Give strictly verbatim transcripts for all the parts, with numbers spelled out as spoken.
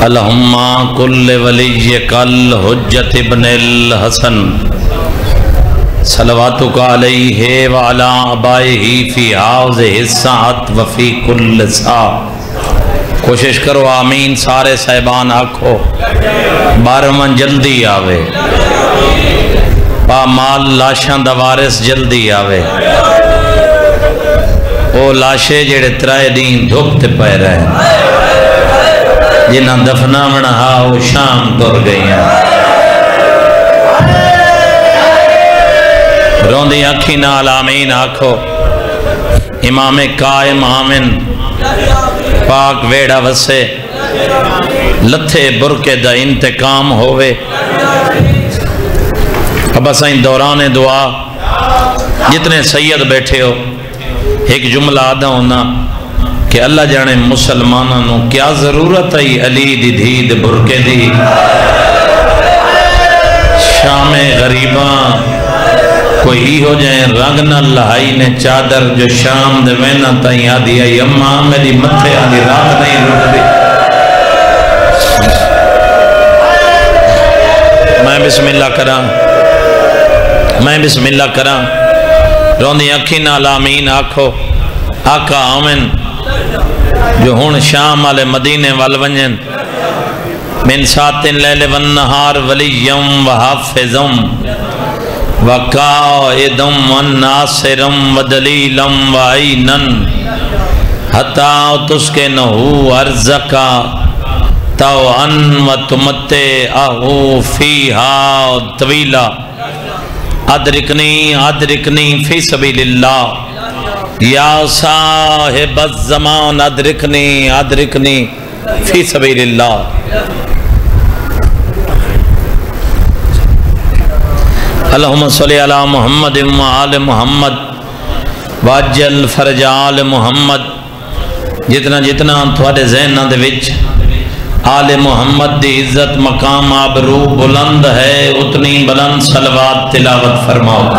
اللہم کل ولیک الحجت ابن الحسن صلواتک علیہ وعلی آبائہ فی حاضہ الساعت وفی کل ساعت۔ کوشش کرو آمین سارے صاحبان آکھو، بارہواں جلدی آوے، با مال لاشاں دا وارث جلدی آوے، او لاشے جڑے ترائے دین دھوپتے پہ رہے جنہ دفنا منہا وہ شام دور گئی ہیں، روندی اکھی نال آمین آکھو۔ امام قائم آمن پاک ویڑا وسے، لتھے برکے دا انتقام ہوئے۔ اب اسائیں دوران دعا جتنے سید بیٹھے ہو ایک جملہ آدھا ہونا کہ اللہ جانے مسلمانوں کیا ضرورت ہے علی دی دھید برکے دی، شام غریباں کوئی ہی ہو جائیں رنگ نہ لہائی نے چادر جو شام دے وینا تائیں آدھی آئی اماں میری متھے آدھی رات نہیں رک دی۔ میں بسم اللہ کراں، میں بسم اللہ کراں، روندی اکھی نال آمین آکھو۔ آقا آمین جو ہون شام والے مدینے والونجن من ساتن لیل والنہار ولیم وحافظم وقائدم والناصرم ودلیلم وعینن حتی تسکنہو ارزکا توعن وتمتعہو فیہا طویلا ادرکنی ادرکنی فی سبیل اللہ یا صاحب الزمان ادرکنی ادرکنی فی سبیل اللہ۔ اللہم صلی علی محمد و آل محمد واجل فرج آل محمد۔ جتنا جتنا تھوڑے ذہنہ دے وچ آل محمد دی عزت مقام آبرو بلند ہے اتنی بلند صلوات تلاوت فرماؤ۔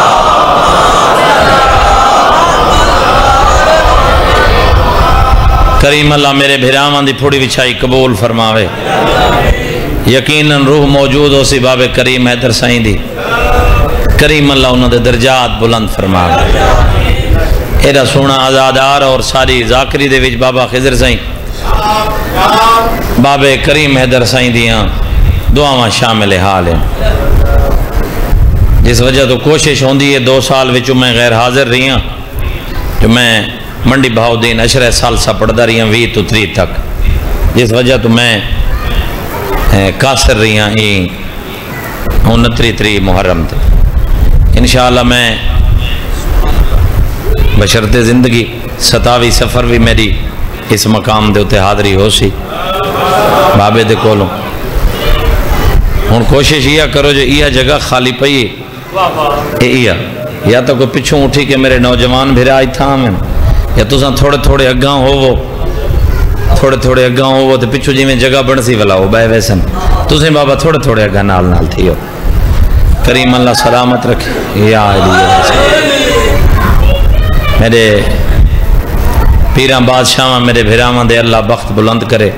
کریم اللہ میرے بھراواں دی پھوڑی وچھائی قبول فرماوے، یقیناً روح موجود ہو سی باب کریم حیدر سائیں دی، کریم اللہ انہوں دے درجات بلند فرماوے۔ ایرا سونا آزادار اور ساری ذاکری دے وچ بابا خضر سائیں باب کریم حیدر سائیں دیاں دعاواں شامل حال ہیں، جس وجہ تو کوشش ہوندی ہے دو سال وچوں میں غیر حاضر رہی ہوں، جو میں منڈی بہاؤدین عشرہ سال سا پڑھدا رہی ہوں وی تو تری تک، جس وجہ تو میں قاصر رہی ہوں انتری تری محرم تک۔ انشاءاللہ میں بشرط زندگی ستاوی سفر بھی میری اس مقام دے اتے حاضری ہو سی بابے دے کولوں۔ ہن کوشش یہ کرو جو یہ جگہ خالی پئی ہے یا تو کوئی پچھوں اٹھی کہ میرے نوجوان بھیرا آئی تھا میں، یا تساں تھوڑے تھوڑے اگاں ہو وہ تھوڑے تھوڑے اگاں ہو وہ تو پچھو جی میں جگہ بڑھ سی والا ہو بے ویسن تسیں بابا تھوڑے تھوڑے اگاں نال نال تھی ہو۔ کریم اللہ سلامت رکھے یا علی میرے پیراں بادشاہاں میرے بھراواں دے اللہ بخت بلند کرے،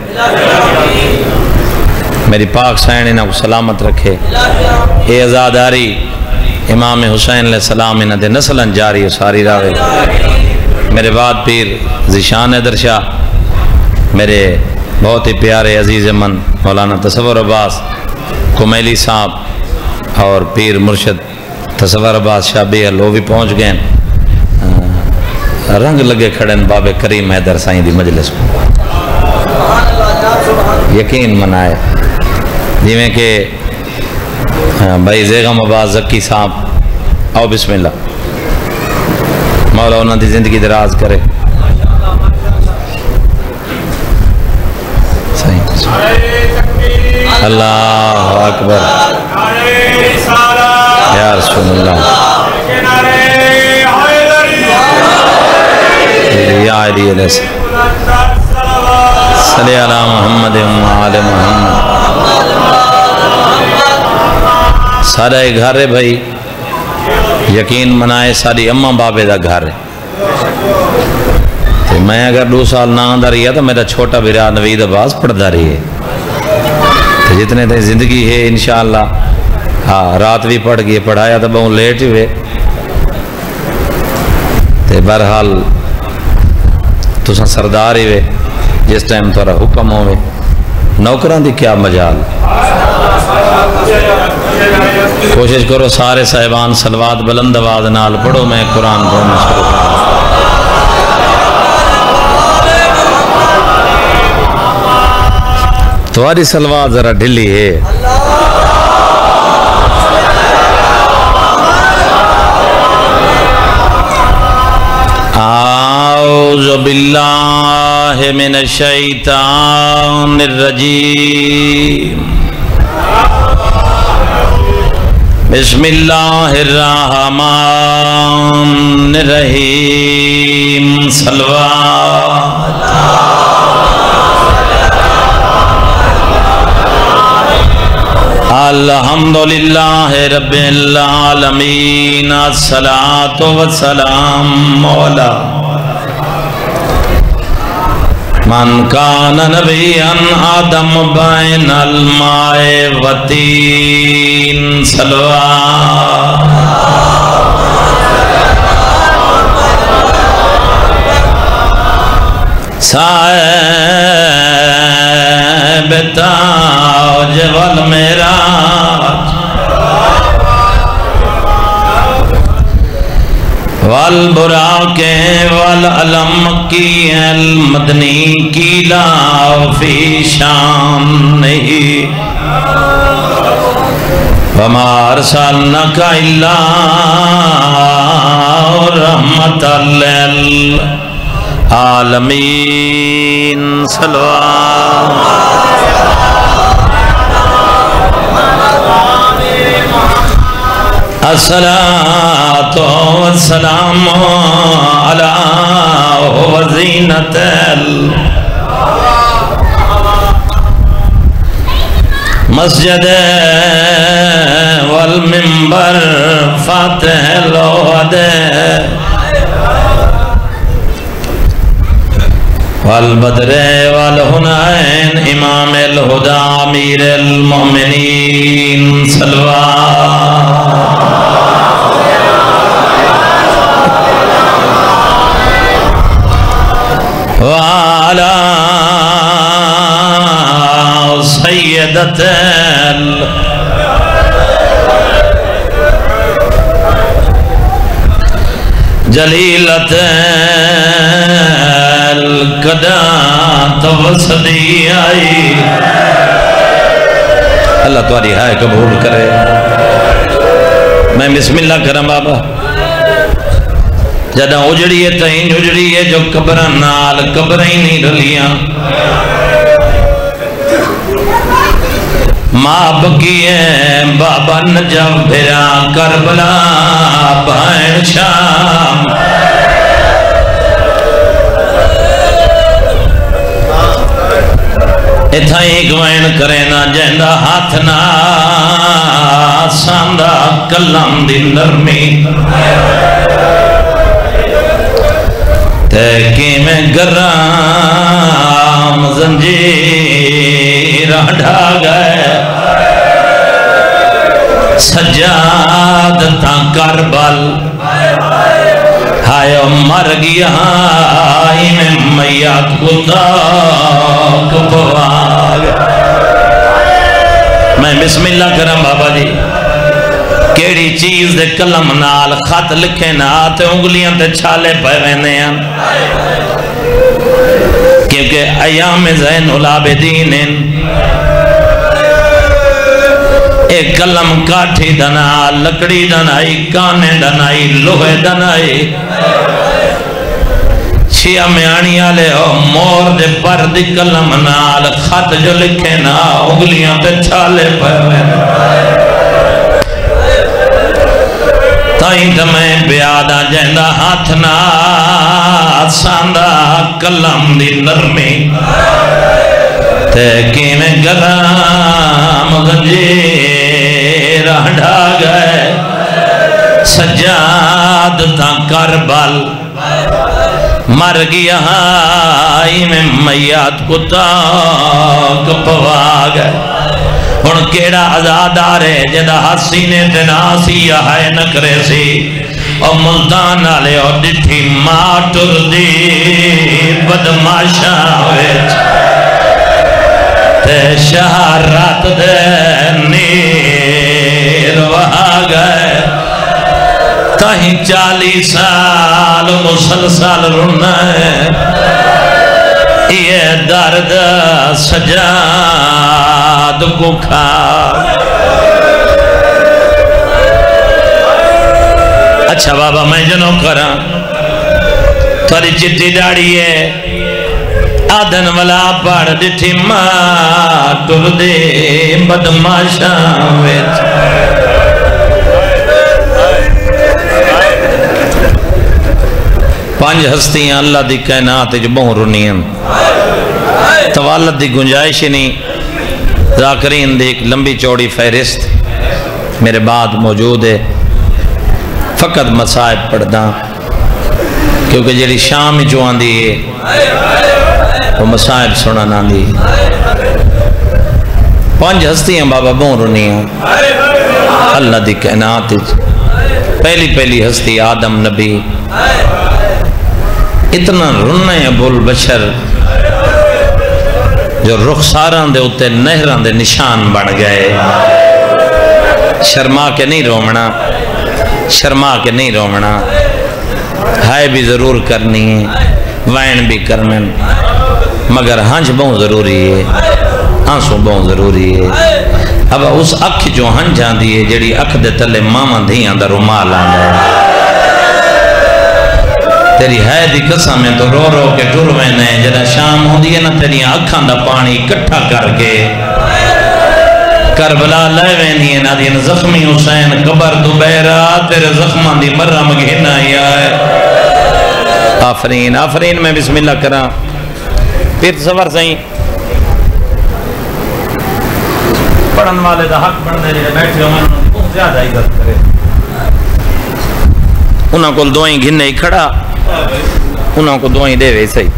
میری پاک سائن انہاں کو سلامت رکھے، اے ازاداری امام حسین علیہ السلام انہاں دے نسلن جاری ساری راوے۔ میرے بعد پیر ذیشان حیدر شاہ، میرے بہت ہی پیارے عزیز من مولانا تصور عباس کمیلی صاحب اور پیر مرشد تصور عباس شاہ بھی لو بھی پہنچ گئے، رنگ لگے کھڑے باب کریم حیدر سائیں دی مجلس کو یقین منائے، جی میں کہ بھائی زیغم عباس زکی صاحب آؤ بسم اللہ، مولا انہوں دی زندگی دراز کرے۔ اللہ اکبر یا رسول اللہ یا علی علیہ صلی علی محمد و آل محمد۔ سارا ایک گھر ہے بھائی، یقین منائے ساری اماں بابے دا گھر ہے۔ میں اگر دو سال نہ آندہ رہی ہے تو میرا چھوٹا بھرا نوید عباس پڑھدا رہی ہے، جتنے تک زندگی ہے انشاءاللہ ہاں رات بھی پڑھ گئی پڑھایا تو بہت لیٹ ہوئے تے بہرحال تساں سردار ہوئے جس ٹائم تھوڑا حکم ہوئے نوکران دی کیا مجال کوشش کرو سارے صاحبان صلوات بلند آواز نال پڑھو میں قرآن پڑھنا شروع کروں تمہاری صلوات ذرا ڈھلی ہے اعوذ باللہ من الشیطان الرجیم بسم اللہ الرحمن الرحیم صلوات الحمدللہ رب العالمین الصلاة والسلام علی من کان نبیا آدم بین الماء والطین صلوات صاحب تاج والمعراج والبراق والعلم کی المدنی کی لا فی شان نہیں وما ارسلناک الا رحمۃ للعالمین صلوات الصلاة والسلام على وزینة المسجد والمنبر فاتح الوعد والبدر والحنین امام الہدى امیر المؤمنین صلوات وعلى سيدة جليلة القدات وصديعي اللہ تمہاری ہائے قبول کرے میں بسم اللہ کرم بابا جدہ اجڑی ہے تہیں اجڑی ہے جو قبران نال قبریں نہیں رلیاں ماں بکی ہے بابا نجف بھرا کربلا بھائن شام اتھائیں گوائن کرے نا جہندہ ہاتھ نا ساندہ کلام دی نرمی تحقیم گرام زنجیر ہٹا گئے سجاد تا کربل ہائے مر گیا ہائی میں میات خدا کپواگ میں بسم اللہ کرم بابا جی کیڑی چیز دے کلم نال خط لکھے نا تے انگلیاں تے چھالے پہ وینے ہیں کیونکہ ایام زین العابدین ایک کلم کاٹھی دنا لکڑی دنائی کانے دنائی لوہے دنائی شیعہ میں آنی آلے ہو مور دے پر دی کلم نال خط جو لکھے نا انگلیاں تے چھالے پہ وینے تائیں تمہیں بیادہ جہندہ ہاتھ نا ساندہ کلم دی نرمی تحقیم گرام زنجیر ہٹا گئے سجاد تا کربل مر گیا آئی میں میات کتا کپوا گئے ہن کیڑا عزادار ہے جدا حسینے تناسی یا ہے نکرے سی اور ملتان آلے اور ڈٹھی ماتر دی بدماشا ویچ تے شہرات دے نیر وہاں گئے تاہی چالی سال مسلسل رنا ہے یہ درد سجاد کو کھا اچھا بابا میں جنو کرا تھوڑی چٹی ڈاڑی ہے آدھن والا پاڑ ڈٹھی ماں ٹر دے بدماشا ویچ پانچ ہستیاں اللہ دی کائنات جو بہن رنیاں توالت دی گنجائش نہیں ذاکرین دی ایک لمبی چوڑی فہرست میرے بعد موجود ہے فقط مسائب پڑھدا کیونکہ جیڑی شام جو آندی ہے وہ مسائب سنانا دی پانچ ہستیاں بابا بہن رنیاں اللہ دی کائنات پہلی پہلی ہستی آدم نبی اتنا رننے ابو البشر جو رخساران دے اتے نہران دے نشان بڑھ گئے شرما کے نہیں رومنا شرما کے نہیں رومنا ہائے بھی ضرور کرنی ہے وائن بھی کرنے مگر ہنچ بہت ضروری ہے آنسو بہت ضروری ہے اب اس اکھ جو ہنچ جان دیئے جڑی اکھ دے تلے ماما دھیاں دا رومال آنے تیری ہے دی قسم میں تو رو رو کے ٹروے نے جدا شام ہوں دیئے نا تیری اکھاں دا پانی کٹھا کر کے کربلا لائے وینی ہے نا دین زخمی حسین قبر دوبیرہ تیرے زخمان دی مرہ مگھنا ہی آئے آفرین آفرین میں بسم اللہ کرا پھر سفر سہیں پڑھن والے دا حق پڑھنے لئے بیٹھے ہوں بہت زیادہ عزت کرے انہاں کو دوئیں گھننے ہی کھڑا انہاں کو دوئیں دے وے صحیح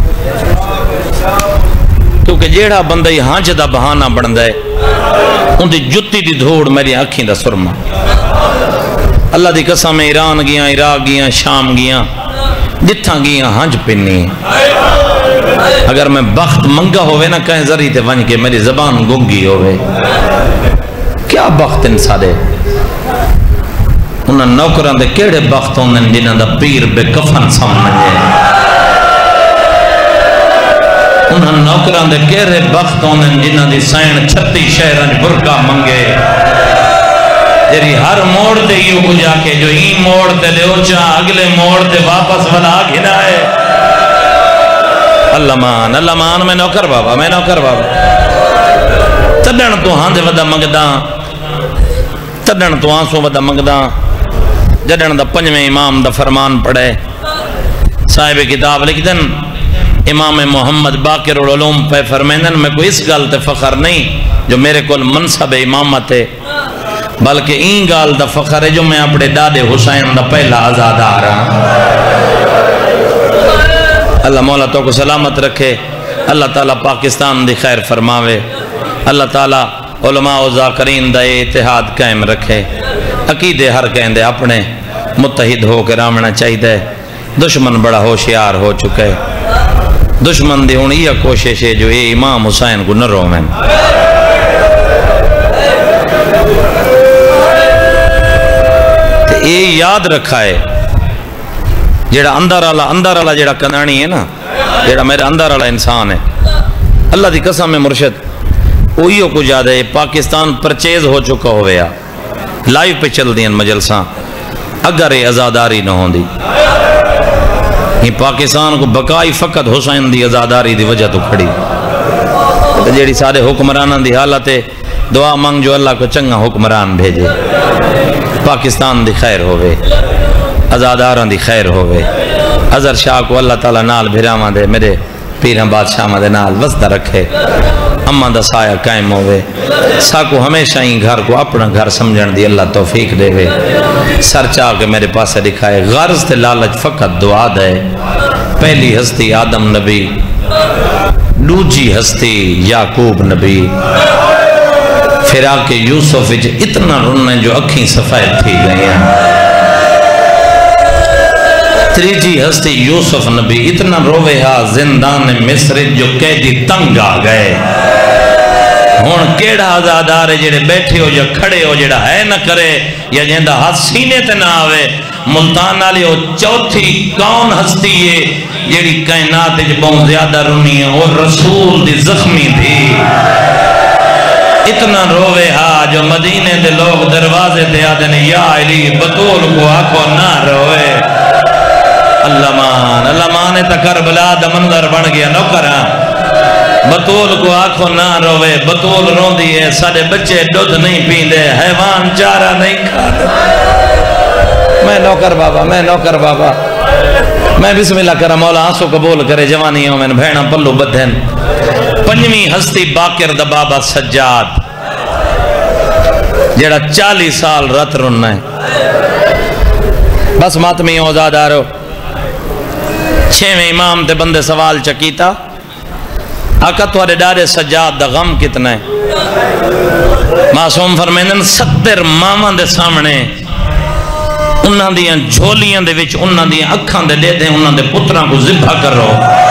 کیونکہ جیڑا بندہ ہی ہانچ دا بہانہ بڑھن دے ان دی جتی دی دھوڑ میری آنکھیں دا سرما اللہ دی قسم ایران گیاں عراق گیاں شام گیاں جتھاں گیاں ہانچ پنی اگر میں بخت منگا ہوئے نا کہیں ذری تے ونج کے میری زبان گنگی ہوئے کیا بخت انسا دے انہاں نوکران دے کیڑے بخت ہوندن جنہاں دا پیر بے کفن سمجھے انہاں نوکران دے کیڑے بخت ہوندن جنہاں دی سائن چھتی شہرن برکا منگے جری ہر موڑ تے یوں کو جا کے جو ہی موڑ تے لے اوچا اگلے موڑ تے واپس ولا گھنا ہے اللہ مان اللہ مان میں نوکر بابا میں نوکر بابا تڈن تو ہاں دے ودا منگداں تڈن تو آنسو ودا منگداں جڈن دا پنجویں امام دا فرمان پڑھے صاحب کتاب لکھدن امام محمد باقر العلوم پہ فرمیندن میں کوئی اس گال تے فخر نہیں جو میرے کول منصب امامت ہے بلکہ این گال دا فخر ہے جو میں اپنے دادے حسین دا پہلا آزاد آ رہا اللہ مولا تو کو سلامت رکھے اللہ تعالیٰ پاکستان دی خیر فرماوے اللہ تعالیٰ علماء و ذاکرین دا اتحاد قائم رکھے عقیدے ہر کہندے اپنے متحد ہو کے رامنا چاہی دے دشمن بڑا ہوشیار ہو چکے دشمن دی ہونی یہ کوشش ہے جو اے امام حسین کو نہ رومیں اے یاد رکھا ہے جیڑا اندر والا اندر والا جیڑا کنانی ہے نا جیڑا میرا اندر والا انسان ہے اللہ دی قسم میں مرشد اوہیوں کو جا دے پاکستان پرچیز ہو چکا ہویا لائیو پہ چل دیں مجلساں اگر یہ ازاداری نہ ہوں دی یہ پاکستان کو بقائی فقط حسین دی ازاداری دی وجہ تو کھڑی جیڑی سارے حکمرانان دی حالت ہے دعا مانگ جو اللہ کو چنگا حکمران بھیجے پاکستان دی خیر ہوئے ازاداران دی خیر ہوئے عذر شاہ کو اللہ تعالیٰ نال بھیرامان دے میرے پیران بادشاہ مدے نال وزدہ رکھے اماں دا سایہ قائم ہوئے ساکو ہمیشہ ہی گھر کو اپنا گھر سمجھن دی اللہ توفیق دے وے سر چاہ کے میرے پاس دکھائے غرض تے لالچ فقط دعا دے پہلی ہستی آدم نبی دوجی ہستی یعقوب نبی فراق یوسف وچ اتنا رونا جو اکھیں سفید تھی گئی ہیں۔ تریجی ہستی یوسف نبی اتنا روے ہا زندان مصر جو قیدی تنگ آ گئے۔ ہون کیڑا آزادار ہے جڑے بیٹھے ہو یا کھڑے ہو جڑا ہے نہ کرے یا جہندہ ہاتھ سینے تے نہ آوے۔ ملتان آلے ہو چوتھی کون ہستی ہے جڑی کائنات جو بہت زیادہ رونی ہے اور رسول دی زخمی تھی۔ اتنا روے ہا جو مدینے دے لوگ دروازے تے آدھنے یا علی بطول کو آنکھو نہ روے۔ اللہ مان اللہ مانے تا کربلا دا منظر بن گیا نوکران۔ بطول کو آنکھو نہ روے، بطول رون دیئے سارے بچے دودھ نہیں پیندے، حیوان چارہ نہیں کھاتے۔ میں نوکر بابا میں نوکر بابا میں بسم اللہ کرا مولا آنسو قبول کرے جوانیوں میں بھیڑا پلو بدھن۔ پنجویں ہستی باقر دا بابا سجاد جیڑا چالی سال رت رننا ہے۔ بس ماتمی اوزاد آ رہو چھویں امام تے بندے سوال چکیتا آقا توارے ڈارے سجاد دا غم کتنا ہے؟ معصوم فرمینن ستر مامان دے سامنے انہاں دیاں جھولیاں دے وچ انہاں دیاں اکھاں دے لے دیں انہاں دے پتراں کو ذبح کرو۔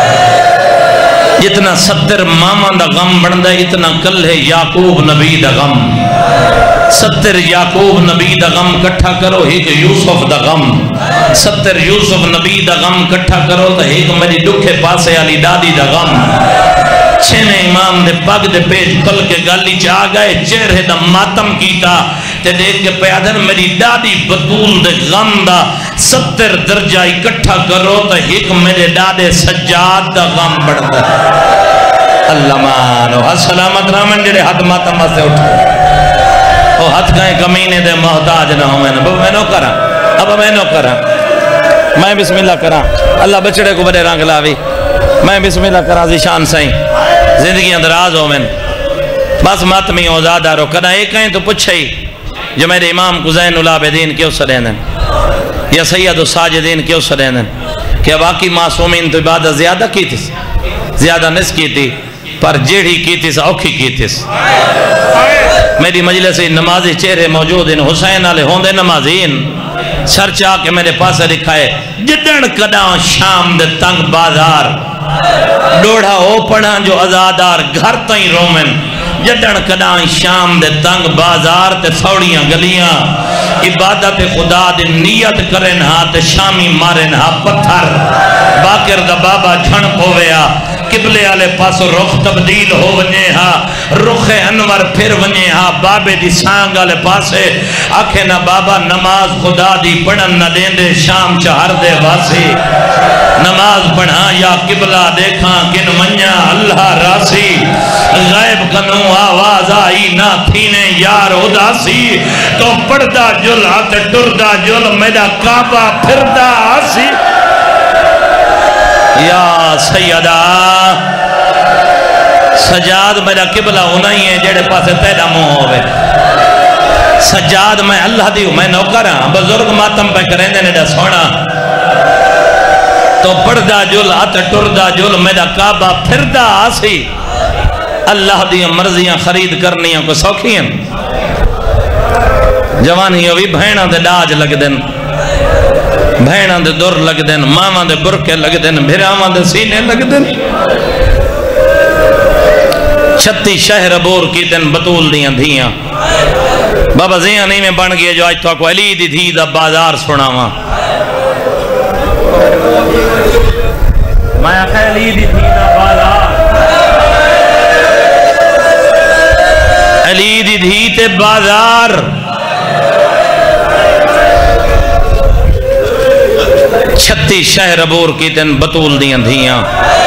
جتنا ستر مامان دا غم بندہ اتنا کل ہے یعقوب نبی دا غم۔ ستر یعقوب نبی دا غم کٹھا کرو ایک یوسف دا غم۔ ستر یوسف نبی دا غم کٹھا کرو تو ایک میری دکھے پاسے علی دادی دا غم۔ چھنے امام دے پاک دے پیج کل کے گالی چاہ گئے چہرے دا ماتم کیتا تے دیکھ کے پیادن میری دادی بطول دے غم دا ستر درجہ اکٹھا کرو تو ایک میرے دادے سجاد دا غم بڑھتا ہے۔ اللہ مانو السلامت رامن جڑے حد ماتم سے اٹھو وہ حد کہیں کمینے دے محتاج نہ ہوں میں اب میں نو کرا اب میں نو کرا میں بسم اللہ کرا اللہ بچڑے کو بڑے رنگ لاوی میں بسم اللہ کرا زیشان سائیں زندگی اندراز ہو میں بس ماتمی اوزاد آرو کنا ایک کہیں تو پچھئی جو میرے امام قزین العابدین کیوں سرینن یا سید الساجدین کیوں سرینن کہ باقی معصومین تو عبادت زیادہ کی تھی زیادہ نس کی تھی پر جیڑی کی تھی اوکھی کی تھی۔ میری مجلس نمازی چہرے موجود ان حسین آلے ہوندے نمازین سر چاہ کے میرے پاس لکھا ہے جدن کداں شام دے تنگ بازار ڈوڑا ہو پڑھا جو ازادار گھر تائیں رومن جدن کداں شام دے تنگ بازار تے سوڑیاں گلیاں عبادت خدا دے نیت کرن ہاں تے شامی مارن ہاں پتھر باقر دا بابا جھن پویا قبلے آلے پاس رخ تبدیل ہو ونجے ہاں رخ انور پھر ونجے ہاں بابے دی سانگ آلے پاسے آکھے نہ بابا نماز خدا دی پڑھن نہ دین دے شام چہر دے واسی نماز پڑھا یا قبلہ دیکھاں کن منیا اللہ راسی غائب کنو آواز آئی نہ تھینے یار اداسی تو پڑھدا جل آتے ٹردہ جل میرا کعبہ پھردہ آسی یا سیدہ سجاد میرا قبلہ انہی ہے جڑے پاسے تیرا منہ ہوئے سجاد میں اللہ دیو میں نوکر ہاں بزرگ ماتم پہ کریں دے نیڈا سونا تو پڑھدا جل آتے ٹردہ جل میرا کعبہ پھردہ آسی اللہ دی مرضیاں خرید کرنیاں کو سوکھی ہیں جوانیوں بھی بھینہ دے ڈاج لگ دن بھینہ دے دور لگ دن ماما دے برکے لگ دن بھراما دے سینے لگ دن چھتی شہر بور کی دن بطول دیاں دھیاں بابا زیاں نہیں میں بن گئے جو آج تو کو علی دی دھی دا بازار سنا ماں میں آخر علی دی دھی دا بازار علی دی دھی تے بازار چھتی شہر بور کی دن بطول دیاں دھیاں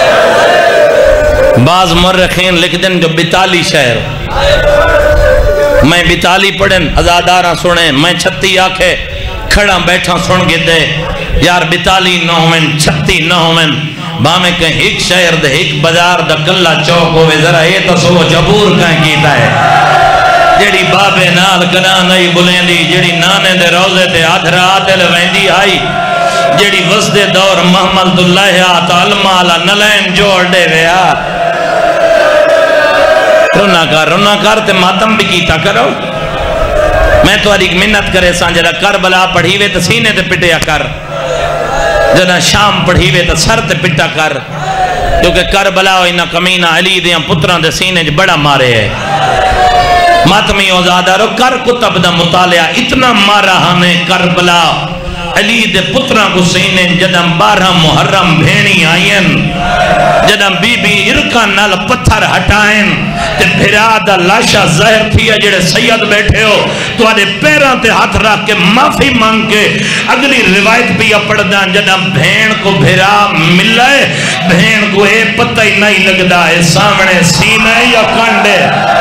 بعض مرخین لکھ دن جو بیتالی شہر میں بیتالی پڑھن ازاداراں سنیں میں چھتی آکھے کھڑا بیٹھا سن گے دے یار بیتالی نہ ہوئن چھتی نہ ہوئن بامے کہیں ایک شہر دے ایک بازار دا کلہ چوک ہوئے ذرا یہ تو سو جبور کہیں کیتا ہے جیڑی بابے نال کنا نہیں بلین دی جیڑی نانے دے روزے تے آدھرا دل ویندی آئی جیڑی وزد دور محمد اللہ تعالی مالا نلین جوڑ دے ویا رونا کر رونا کر تے ماتم بھی کیتا کرو میں تو ایک منت کرے سان جڑا کربلا پڑھی وے تے سینے تے پٹیا کر جڑا شام پڑھی وے تے سر تے پٹا کر کیونکہ کربلا انہا کمینہ علی دیاں پتران دے سینے جو بڑا مارے ہے ماتمی اوزادہ رو کر کتب دا مطالعہ اتنا مارا ہمیں کربلا علی دے پتران کو سینے جدم بارہ محرم بھینی آئین جدم بی بی ارکان نال پتھر ہٹائیں تے بھرا دا لاشا ظاہر تھیا جڑے سید بیٹھے ہو تو آدھے پیران تے ہاتھ رکھ کے معافی مانگ کے اگلی روایت بھی پڑھدان جدم بھین کو بھرا ملائے بھین کو اے پتہ ہی نہیں لگدا ہے سامنے سینے یا کانڈے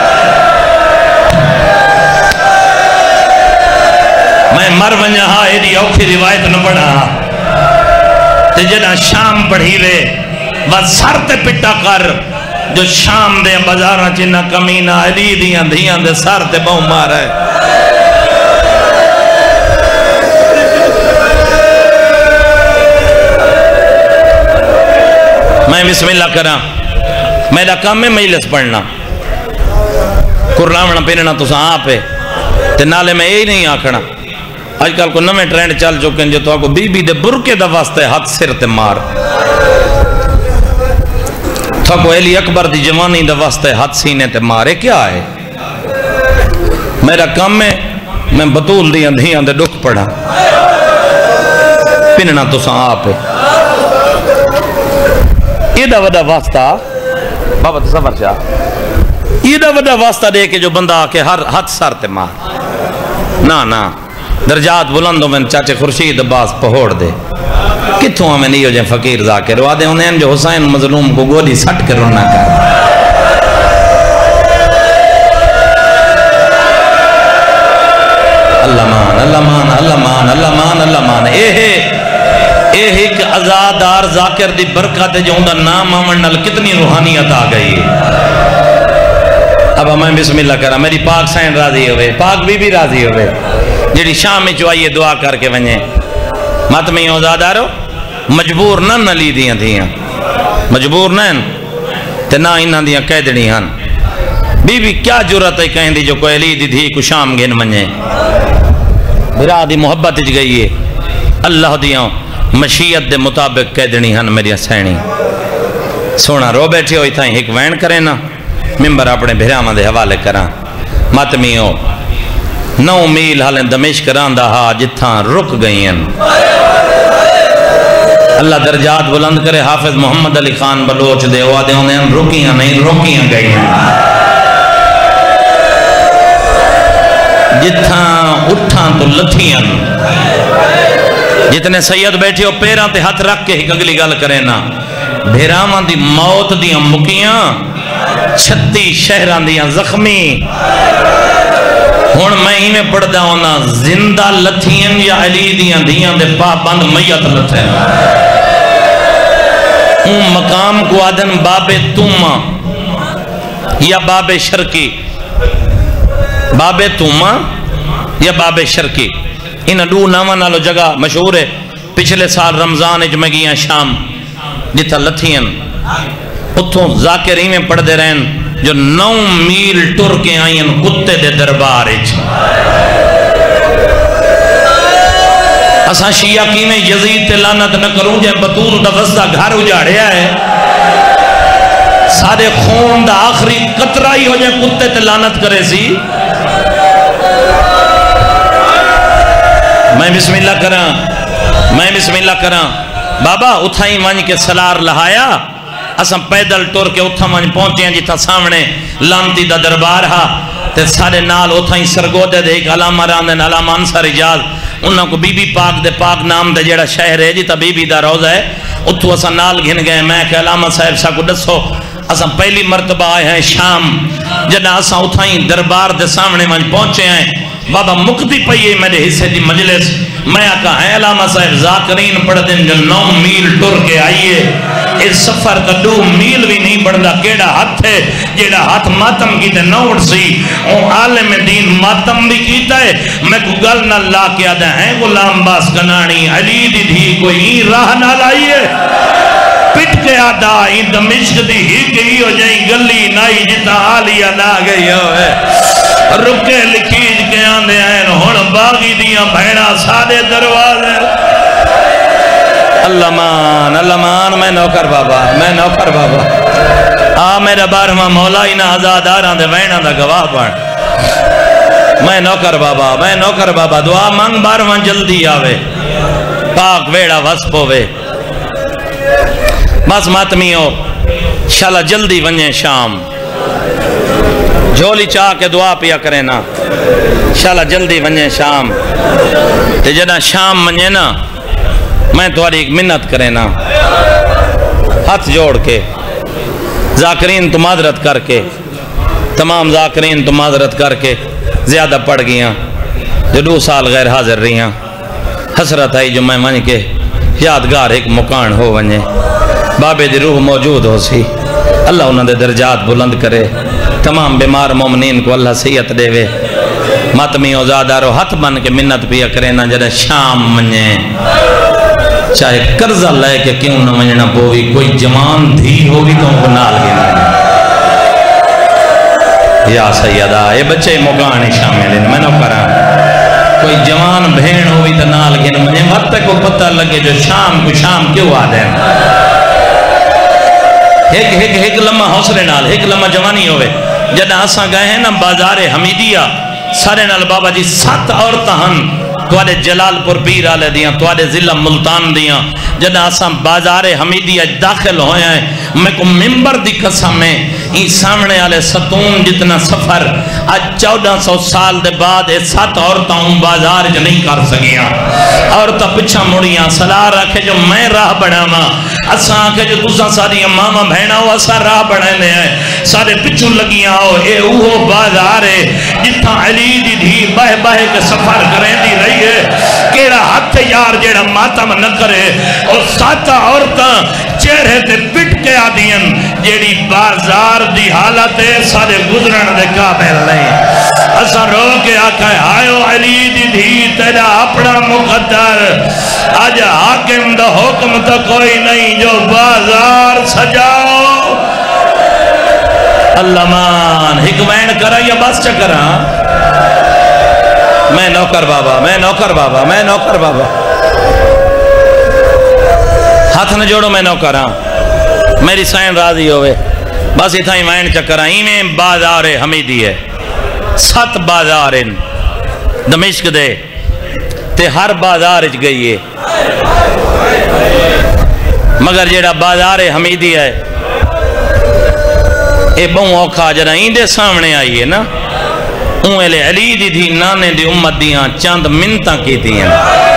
میں مر ونجا ہاں ایڈی اوکھی روایت نہ پڑھا تے جنا شام پڑھی وے وہ سر تے پٹا کر جو شام دے بازاراں چنہ کمینہ علی دیاں دیاں دے سر تے بہو مارا ہے میں بسم اللہ کرا میرا کام میں مجلس پڑھنا قرآن پڑھنا تو ساں آپ ہے تے نالے میں یہی نہیں آکھنا آج کل کو نمیں ٹرینڈ چل چکے ہیں جو تو آگو بی بی دے برکے دا واسطے ہاتھ سر تے مار تو آگو علی اکبر دی جوانی دا واسطے ہاتھ سینے تے مارے کیا ہے میرا کام میں میں بطول دیاں دیاں دے ڈک پڑھا پننا تو ساں آپ ہے یہ دا ودا واسطہ بابا تو سفر چاہ یہ دا ودا واسطہ دے کے جو بندہ آکے ہر ہاتھ سر تے مار نا نا درجات بلندوں میں چاچے خورشید عباس پہوڑ دے کتوں ہمیں نہیں ہو جائیں فقیر ذاکر وعدے انہیں جو حسین مظلوم کو گولی سٹ کر رونا کر اللہ مان اللہ مان اللہ مان اللہ مان اللہ مان اے ہے اے ایک ازادار ذاکر دی برکت جو اندر نام آمن نل کتنی روحانیت آ گئی اب ہمیں بسم اللہ کرا میری پاک سین راضی ہوئے پاک بی بی راضی ہوئے جڑی شام میں جو آئیے دعا کر کے ونجیں ماتمی اوزادارو مجبور نہ نلی دیاں دیاں مجبور نہ تے نہ انہاں دیاں قیدنی ہن بی بی کیا جرت ہے کہیں دی جو کوئی علی دی دھی کو شام گھن ونجیں بھرا دی محبت اچ گئی ہے اللہ دیاں مشیت دے مطابق قیدنی ہن میری سینی سونا رو بیٹھے ہوئی تھائیں ایک وین کریں نا ممبر اپنے بھراواں دے حوالے کراں ماتمیوں نو میل حالیں دمشق راندہ ہا جتھاں رک گئی ہیں اللہ درجات بلند کرے حافظ محمد علی خان بلوچ دے وعدے انہیں رکیاں نہیں رکیاں گئی ہیں جتھاں اٹھاں تو لتھیاں جتنے سید بیٹھے ہو پیران تے ہاتھ رکھ کے ایک اگلی گل کرے نا بھیرامان دی موت دیاں مکیاں چھتی شہران دیاں زخمی ہون میں ہی میں پڑھ دا ہونا زندہ لتھین یا علی دیاں دیاں دے پا بند میت لتھین اون مقام کو آدن باب تومہ یا باب شرکی باب تومہ یا باب شرکی انہا دو ناما نالو جگہ مشہور ہے پچھلے سال رمضان اج میں گیا شام جتا لتھین اتھوں ذاکری میں پڑھ دے رہن جو نو میل ٹر کے آئین کتے دے دربار اچ اساں شیعہ کی میں یزید تے لعنت نہ کروں جے بطول دا وسطہ گھر اجاڑیا ہے سارے خون دا آخری قطرہ ہی ہو جائے کتے تے لعنت کرے سی میں بسم اللہ کراں میں بسم اللہ کراں بابا اتھائیں ونج کے سلار لہایا اساں پیدل ٹور کے اتھا ونج پہنچے ہیں جتا سامنے لانتی دا دربار ہا تے سارے نال اتھائیں سرگودے دے ایک علامہ راندن علامہ انصار اجاز انہوں کو بی بی پاک دے پاک نام دے جیڑا شہر ہے جتا بی بی دا روزہ ہے اتھو اساں نال گھن گئے میں کہ علامہ صاحب سا کو دسو اساں پہلی مرتبہ آئے ہیں شام جنا اساں اتھائیں دربار دے سامنے ونج پہنچے ہیں بابا مکتی پئیے میرے حصے دی مجلس میں آکا ہے علامہ صاحب ذاکرین پڑھ دن جو نو میل ٹر کے آئیے اس سفر کا دو میل بھی نہیں بڑھدا کیڑا ہاتھ ہے جیڑا ہاتھ ماتم کی تے نوڑ سی اون عالم دین ماتم بھی کیتا ہے میں کو گل نہ لا کے آدھا ہے غلام باس کنانی علی دی دھی کوئی راہ نہ لائیے پٹ کے آدھا ہی دمشق دی ہی گئی ہو جائیں گلی نائی جتا آلیا لا گئی ہوئے رکے لکھیج کے آندے ہیں ہون باغی دیاں بھیڑا سادے دروازے اللہ مان اللہ مان میں نوکر بابا میں نوکر بابا آ میرا بارہواں مولا ہی نہ آزاداراں دے وینا دا گواہ بن میں نوکر بابا میں نوکر بابا دعا مانگ بارہواں جلدی آوے پاک ویڑا وسپ ہوئے بس ماتمیوں شالا جلدی ونجے شام جھولی چاہ کے دعا پیا کرے نا شالا جلدی ونجے شام تے جنا شام ونجے نا میں تواری ایک منت کرے نا ہاتھ جوڑ کے ذاکرین تو معذرت کر کے تمام ذاکرین تو معذرت کر کے زیادہ پڑ گیاں جو دو سال غیر حاضر رہیاں حسرت آئی جو میں ونج کے یادگار ایک مکان ہو ونجے بابے دی روح موجود ہو سی اللہ انہوں دے درجات بلند کرے تمام بیمار مومنین کو اللہ صحت دے وے ماتمی اوزادارو ہاتھ بن کے منت پیا کرے نا جڑے شام ونجے چاہے قرضہ لے کے کیوں نہ ونجنا پوی کوئی جوان دھی ہوگی تو ان کو نال گنا یا سیدہ اے بچے مکانی شامل ہیں میں نہ کرا کوئی جوان بھین ہوئی تو نال گنا مجھے وقت کو پتہ لگے جو شام کو شام کیوں آ دیں ایک ایک ایک لمحہ حوصلے نال ایک لمحہ جوانی ہوئے جدہ آساں گئے ہیں نا بازار حمیدیہ سارے نال بابا جی سات عورتاں ہن توارے جلال پور پیر آلے دیاں توارے ضلع ملتان دیاں جدہ آساں بازار حمیدیہ داخل ہوئے ہیں میں کو ممبر دی قسم میں این سامنے آلے ستون جتنا سفر آج چودہ سو سال دے بعد اے سات عورتاں ہوں بازار جو نہیں کر سکیاں عورتاں پچھا مڑیاں صلاح رکھے جو میں راہ بڑھا ماں اساں آکھے جو دوسرا ساری ماما بہنا ہو اساں راہ بڑھانے ہیں سارے پچھو لگیاں ہو اے اوہ بازار ہے جتنا علی دی دھی بہ بہ کے سفر کریں دی رہی ہے کیڑا ہاتھ یار جیڑا ماتم نہ کرے اور سات عورتاں چہرے تے پٹ کے آدین جیڑی بازار دی حالت ہے سارے گزرن دے قابل نہیں اساں رو کے آکھا ہے آئیو علی دی دھی تیرا اپنا مقدر آج حاکم دا حکم تا کوئی نہیں جو بازار سجاؤ اللہ مان حکمین کرا یا بس چکرا میں نوکر بابا میں نوکر بابا میں نوکر بابا ہاتھ نہ جوڑو میں نوکر ہاں میری سائن راضی ہوئے بس اتھا ہی وین چکر آئی میں بازار حمیدی ہے ست بازار ان دمشق دے تے ہر بازار اچ گئی ہے مگر جیڑا بازار حمیدی ہے اے بہن اوکھا جڑا این دے سامنے آئی ہے نا اون لے علی دی دی نانے دی امت دیاں چاند منتاں کی دیاں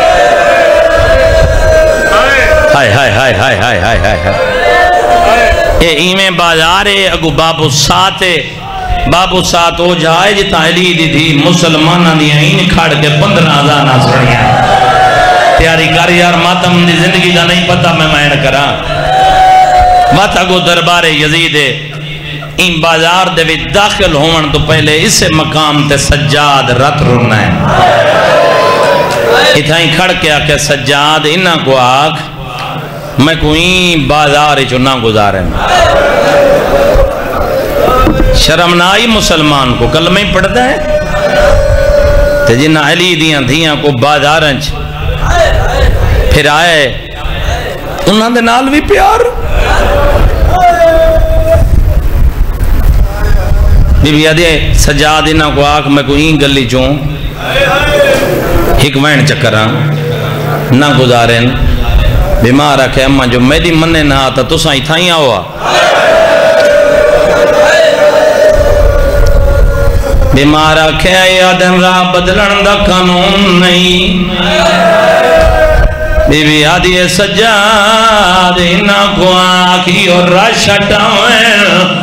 ہائے ہائے ہائے ہائے ہائے ہائے ہائے ہائے اے ایمیں بازارے اگو بابو ساتے بابو سات ہو جائے جتا علی دی دی مسلمانہ دیاں این کھاڑ کے پندرہ آزانہ سڑیاں تیاری کر یار ماتم دی زندگی دا نہیں پتا میں مائن کرا مات اگو دربار یزید این بازار دے بھی داخل ہون تو پہلے اسے مقام تے سجاد رت رنا ہے اتھائیں کھڑ کے آکے سجاد انہا کو آگ میں کوئی بازار جو نہ گزارے شرم نہ آئی مسلمان کو کلمہ ہی پڑھتا ہے تے جنہ علی دیاں دھیاں کو بازارنچ پھر آئے انہاں دے نال بھی پیار بی بی آدھے سجاد انہاں کو آکھ میں کوئی گلی چوں ایک وین چکرہ نہ گزارن بیمار آکھے اممہ جو میری مننے نہ آتا تو سائیں تھائیں آوا بیمار آکھے آئی آدم راہ بدلن دا قانون نہیں بی بی آدھی سجاد انہاں کو آکھی اور راہ ہٹاویں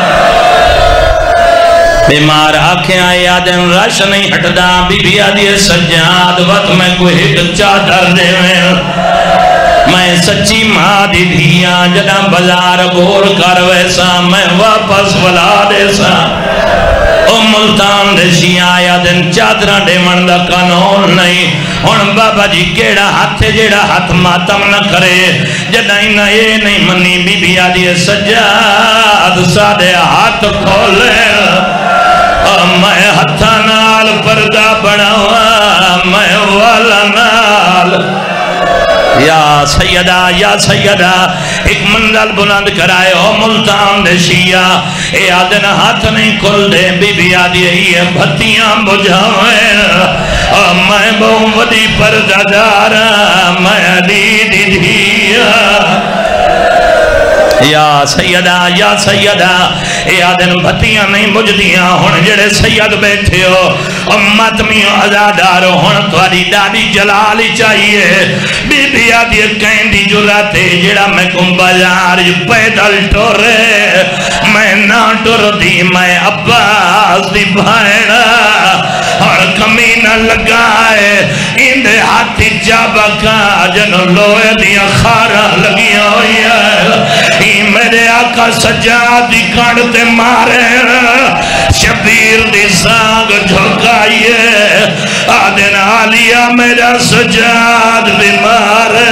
بیمار آنکھیں آئی آدم رش نہیں ہٹدا بی بی آدھی سجاد وقت میں کوئی ہٹ چادر دے میں میں سچی ماں دی دھیاں جدا بازار گور کر ویسا میں واپس ولا دے سا او ملتان دے شیعہ آیا دن چادران دے من دا قانون نہیں ہن بابا جی کیڑا ہاتھ جیڑا ہاتھ ماتم نہ کرے جدا انہا یہ نہیں منی بی بی آدھی سجاد سادے ہاتھ کھولے میں ہتھا نال پردہ بڑھاوا میں والا نال یا سیدہ یا سیدہ ایک منزل بلند کرائے او ملتان دے شیعہ اے آدن ہاتھ نہیں کھل دے بی بی آدھی ہے بھتیاں بجھاویں میں بہت وڈی پردہ دارا میں علی دی دھیا یا سیدہ یا سیدہ اے آدن بھتیاں نہیں مجھدیاں ہن جڑے سید بیٹھے ہو امتمی ازادارو ہن تواری ڈاڈی جلالی چاہیے بی بی آدھی کہیں دی جلاتے جڑا میں کم بازار پیدل ٹورے میں نہ ٹور دی میں عباس دی بھائنہ اور کمینہ لگائے اندے ہاتھی جابکا جنو لوئے دیا خارہ لگیا ہوئی ہے میرے آقا سجاد دی کانڈتے مارے شبیر دی سانگ جھوکائیے آدن آلیا میرا سجاد بھی مارے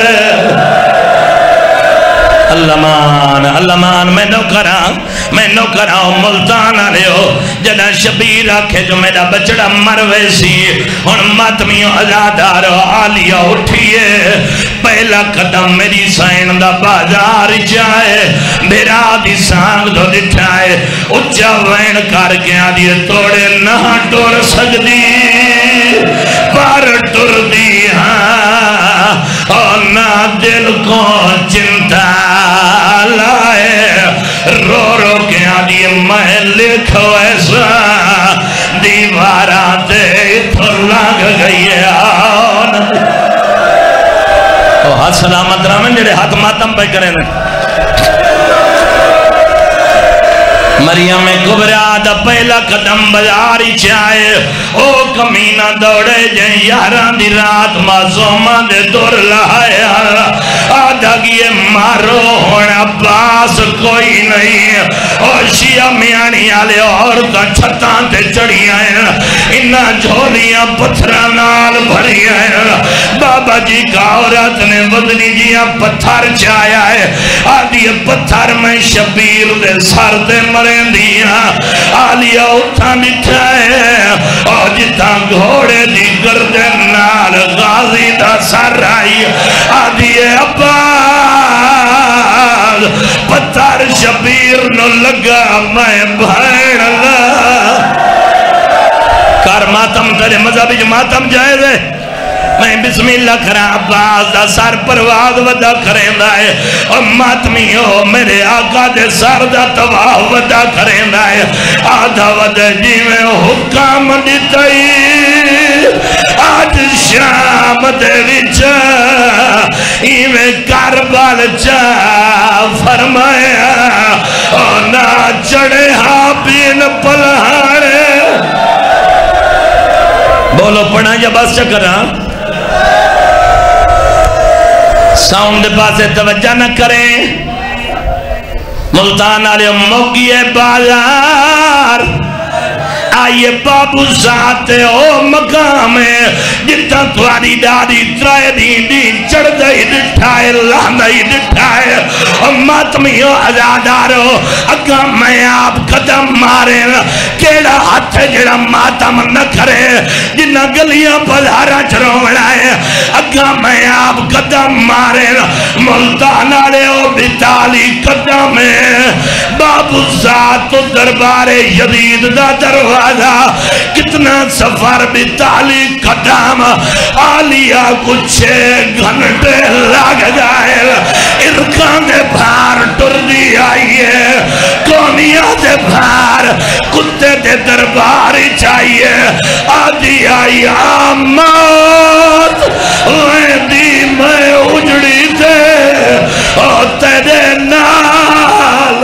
اللہ مان اللہ مان میں نو کراں میں نو کراں ملتان آلے ہو جدہ شبیر آکھے جو میرا بچڑا مروے سی ہن ماتمیوں ازادارو آلیا اٹھئیے پہلا قدم میری سائن دا بازار جائے میرا دی سانگ دو دٹھائے اچھا وین کر گیا دیئے توڑے نہ ٹور سکتی پر ٹور دی ہاں اور نہ دل کو چنتا لائے رو رو کے آدھی میں لکھو ایسا دیوارہ دے تو لگ گئی ہے ہاتھ سلامت رامن جڑے ہاتھ ماتم پہ کریں مریم کبرا دا پہلا قدم بازاری چاہے او کمینہ دوڑے جائیں یاران دی رات معصومہ دے دور لہائے آدھا گئے مارو ہونے عباس کوئی نہیں اور شیعہ میانی آلے عورتہ چھتان تے چڑھی آئیں انہا جھولیاں پتھرانال بھری آئیں بابا جی کا عورت نے وزنی جیاں پتھر چایا ہے آدھی پتھر میں شبیر دے سر دے مرے دیا آلیا اٹھا مٹھائے اور جتا گھوڑے دی گردن نال غازی دا سر آئی آدھی عباس پتھر شبیر نو لگا میں بھائن اللہ کار ماتم ترے مذہبی جو ماتم جائز ہے میں بسم اللہ کرا عباس دا سر پرواز ودا کریں دائے اور ماتمی ہو میرے آقا دے سر دا تواہ ودا کریں دائے آدھا ودا جی میں حکام دیتائی آج شام دے وچا ایویں کاربال چا فرمایا اور نہ چڑے ہاں بین پلہانے بولو پڑھا یا بس چکرہ ساؤنڈ پاسے توجہ نہ کریں ملتان آلے موگی بازار آئیے بابو ذات او مقام جتا تواری داری ترائے دین دین چڑھ دائی دٹھائے لاندائی دٹھائے اور ماتمیوں ازادارو اگا میں آپ قدم مارے کیڑا ہاتھ جڑا ماتم نہ کرے جنہ گلیاں بازارہ چروں بڑھائے اگا میں آپ قدم مارے ملتان آلے او بتالی قدم بابو ذات دربار یزید دا دروازہ کتنا سفر بتالی قدم آلیا کچھ گھنٹے لگ جائے ارکان دے بھار ٹر دی آئیے کونیاں دے بھار کتے دے درباری چاہیے آدھی آئی آمد ویدی میں اجڑی دے اور تیرے نال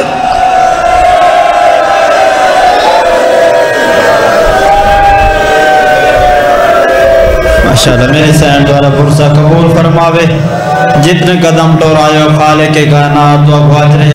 ماشاءاللہ میرے سین دوارا پرسہ قبول فرماوے جتنے قدم ٹورائے خالق کائنات و اجر